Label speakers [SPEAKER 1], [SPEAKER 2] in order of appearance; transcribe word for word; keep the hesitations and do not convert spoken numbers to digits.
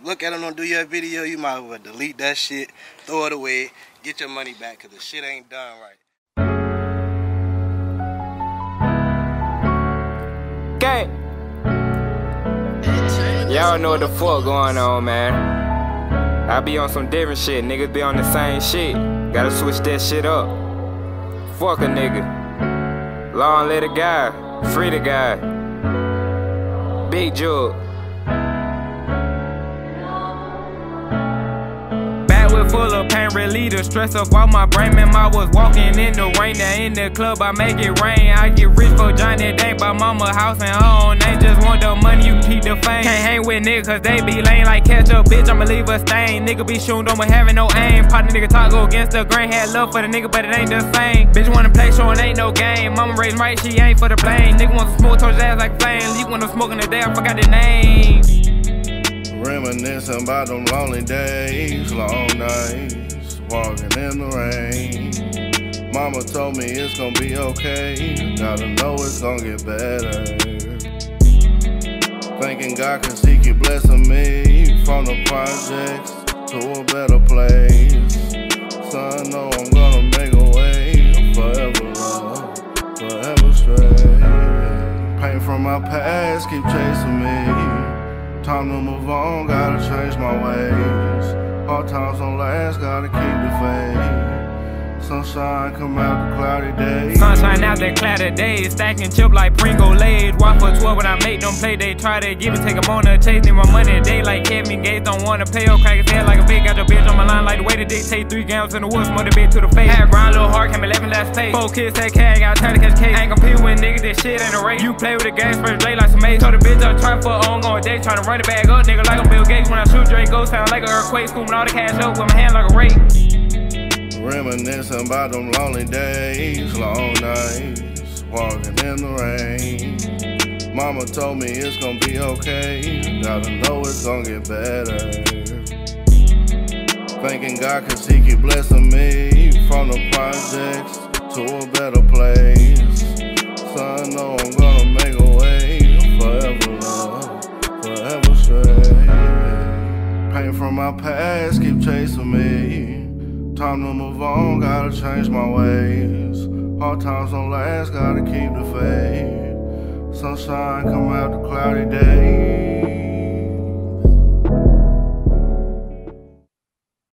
[SPEAKER 1] look at them, don't do your video, you might as well delete that shit, throw it away, get your money back, cause the shit ain't done right.
[SPEAKER 2] Okay. Y'all know what the fuck going on, man. I be on some different shit, niggas be on the same shit. Gotta switch that shit up. Fuck a nigga. Long let a guy, free the guy. Big jug. Full of pain, relieve the stress of all my brain. Man, I was walking in the rain. Now in the club, I make it rain. I get rich for Johnny Dang. Buy mama house and her own name. Just want the money, you keep the fame. Can't hang with niggas, cause they be lame like ketchup. Bitch, I'ma leave a stain. Nigga be shooting, don't be having no aim. Partner nigga talk, go against the grain. Had love for the nigga, but it ain't the same. Bitch wanna play, showing ain't no game. Mama raised right, she ain't for the blame. Nigga want to smoke, torch his ass like flame. Leave when I'm smoking the day, I forgot the name.
[SPEAKER 3] Reminiscing about them lonely days, long nights, walking in the rain. Mama told me it's gonna be okay, gotta know it's gonna get better. Thanking God cause he keep blessing me, from the projects to a better place. Son, know I'm gonna make a way, forever love, forever straight. Pain from my past keep chasing me. Time to move on, gotta change my ways. Hard times don't last, gotta keep the faith. Sunshine come out the cloudy days.
[SPEAKER 2] Sunshine out the cloudy days. Stacking chip like Pringle Lays. Walk for twelve when I make them play. They try to give it, take them on a chase. Need my money, they like Kevin Gates. Don't wanna pay or crack his head like a big. Got your bitch on my line like the way to dictate. Three gallons in the woods, smoke the bitch to the face. Had grind, little hard, came eleven last place. Four kids, take care, ain't gotta try to catch case. Ain't compete with niggas, this shit ain't a race. You play with the gas, first play like some maze. Told the bitch up, try for an ongoing day. Tryna run it back up, nigga, like a Bill Gates. When I shoot Drake, go sound like an earthquake. Scooping all the cash up with my hand like a rake.
[SPEAKER 3] Reminiscing about them lonely days, long nights, walking in the rain. Mama told me it's gonna be okay, gotta know it's gonna get better. Thanking God cause he keep blessing me, from the projects to a better place. Son, know I'm gonna make a way, forever love, forever straight. Pain from my past keep chasing me. Time to move on, gotta change my ways. Hard times don't last, gotta keep the faith. Sunshine come out the cloudy days.